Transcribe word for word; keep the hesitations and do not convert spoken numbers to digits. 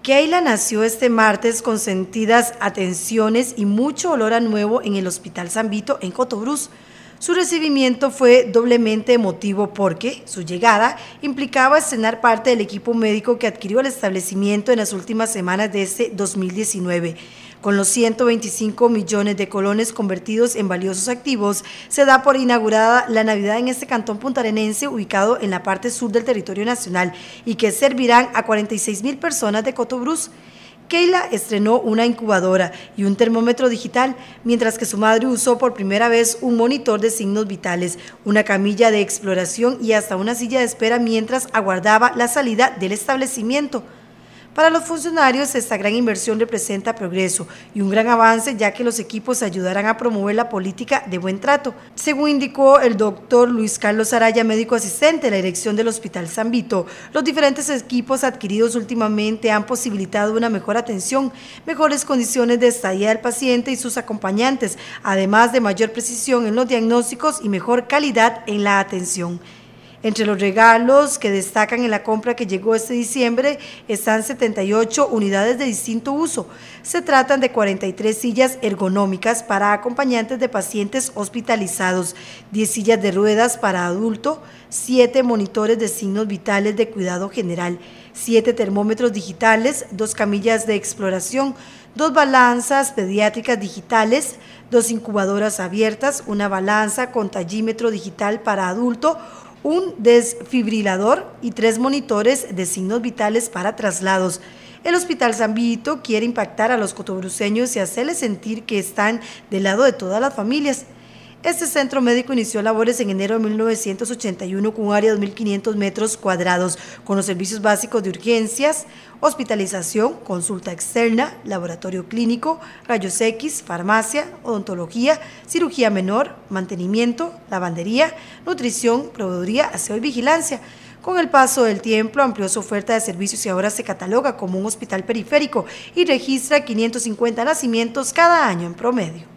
Keila nació este martes con sentidas atenciones y mucho olor a nuevo en el Hospital San Vito en Cotobruz. Su recibimiento fue doblemente emotivo porque su llegada implicaba estrenar parte del equipo médico que adquirió el establecimiento en las últimas semanas de este dos mil diecinueve. Con los ciento veinticinco millones de colones convertidos en valiosos activos, se da por inaugurada la Navidad en este cantón puntarenense ubicado en la parte sur del territorio nacional y que servirán a cuarenta y seis mil personas de Cotobruz. Keila estrenó una incubadora y un termómetro digital, mientras que su madre usó por primera vez un monitor de signos vitales, una camilla de exploración y hasta una silla de espera mientras aguardaba la salida del establecimiento. Para los funcionarios, esta gran inversión representa progreso y un gran avance, ya que los equipos ayudarán a promover la política de buen trato. Según indicó el doctor Luis Carlos Araya, médico asistente de la dirección del Hospital San Vito, los diferentes equipos adquiridos últimamente han posibilitado una mejor atención, mejores condiciones de estadía del paciente y sus acompañantes, además de mayor precisión en los diagnósticos y mejor calidad en la atención. Entre los regalos que destacan en la compra que llegó este diciembre están setenta y ocho unidades de distinto uso. Se tratan de cuarenta y tres sillas ergonómicas para acompañantes de pacientes hospitalizados, diez sillas de ruedas para adulto, siete monitores de signos vitales de cuidado general, siete termómetros digitales, dos camillas de exploración, dos balanzas pediátricas digitales, dos incubadoras abiertas, una balanza con tallímetro digital para adulto, un desfibrilador y tres monitores de signos vitales para traslados. El Hospital San Vito quiere impactar a los cotobruceños y hacerles sentir que están del lado de todas las familias. Este centro médico inició labores en enero de mil novecientos ochenta y uno con un área de dos mil quinientos metros cuadrados, con los servicios básicos de urgencias, hospitalización, consulta externa, laboratorio clínico, rayos X, farmacia, odontología, cirugía menor, mantenimiento, lavandería, nutrición, proveeduría, aseo y vigilancia. Con el paso del tiempo amplió su oferta de servicios y ahora se cataloga como un hospital periférico y registra quinientos cincuenta nacimientos cada año en promedio.